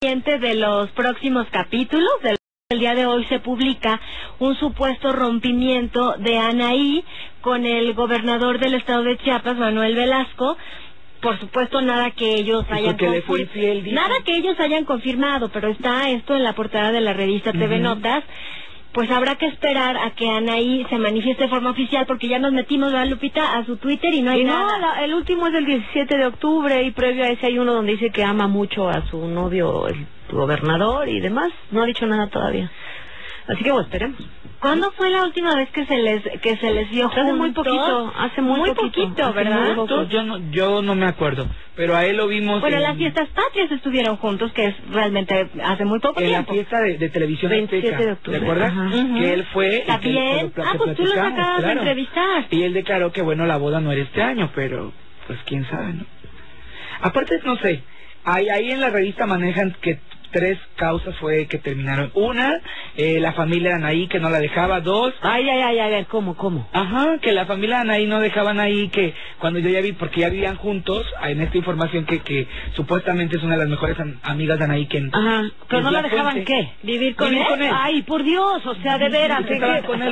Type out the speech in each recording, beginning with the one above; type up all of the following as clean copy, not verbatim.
De los próximos capítulos. El día de hoy se publica un supuesto rompimiento de Anaí con el gobernador del estado de Chiapas, Manuel Velasco. Por supuesto, nada que ellos hayan confirmado, pero está esto en la portada de la revista TV Notas. Pues habrá que esperar a que Anaí se manifieste de forma oficial, porque ya nos metimos, ¿verdad, Lupita?, a su Twitter y no hay nada. No, el último es del 17 de octubre y previo a ese hay uno donde dice que ama mucho a su novio, el gobernador y demás. No ha dicho nada todavía. Así que bueno, esperemos. ¿Cuándo fue la última vez que se les vio juntos? Hace muy poquito, ¿verdad? Yo no me acuerdo, pero a él lo vimos. Bueno, las fiestas patrias estuvieron juntos, que es realmente hace muy poco tiempo. En la fiesta de televisión 27 de octubre. ¿Te acuerdas? Que él fue. ¿Está bien? Pues tú los acabas de entrevistar. Y él declaró que bueno, la boda no era este año, pero pues quién sabe, ¿no? Aparte, no sé, ahí en la revista manejan que 3 causas fue que terminaron. Una, la familia de Anaí que no la dejaba. 2... Ay, ¿cómo? Ajá, que la familia de Anaí no dejaba a Anaí, que cuando yo ya vi, porque ya vivían juntos, en esta información que supuestamente es una de las mejores amigas de Anaí que... Ajá, pero no la dejaban, ¿qué? ¿Vivir con él? Ay, por Dios, o sea, de veras. Pero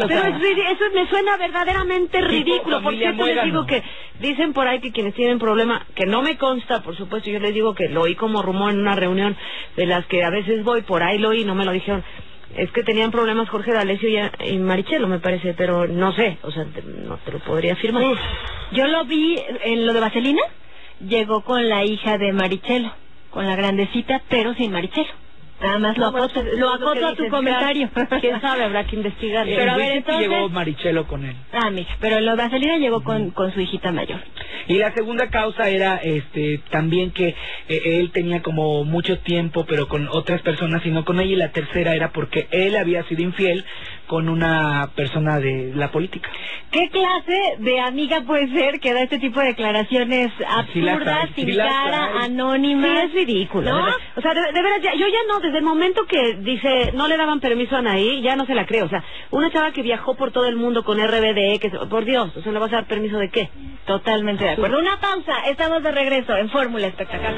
eso me suena verdaderamente ridículo, porque yo les digo que dicen por ahí que quienes tienen problema, que no me consta, por supuesto, yo les digo que lo oí como rumor en una reunión de las que a veces voy, por ahí lo oí, no me lo dijeron, es que tenían problemas Jorge D'Alessio y Marichelo, me parece, pero no sé, o sea, no te lo podría afirmar. Yo lo vi en lo de Vaselina, llegó con la hija de Marichelo, con la grandecita, pero sin Marichelo. Nada más lo acoto a tu comentario. ¿Quién sabe? Habrá que investigar. Pero a ver, entonces... llegó Marichelo con él. Mija, pero lo de Vaselina llegó con su hijita mayor. Y la segunda causa era también que él tenía como mucho tiempo, pero con otras personas y no con ella. Y la tercera era porque él había sido infiel con una persona de la política. ¿Qué clase de amiga puede ser que da este tipo de declaraciones absurdas, sin cara, anónimas? Sí, es ridículo. ¿No? O sea, de veras, yo ya no, desde el momento que dice no le daban permiso a Anaí, ya no se la creo. O sea, una chava que viajó por todo el mundo con RBD, que por Dios, o sea, ¿le vas a dar permiso de qué? Totalmente de acuerdo. Una pausa, estamos de regreso en Fórmula Espectacular.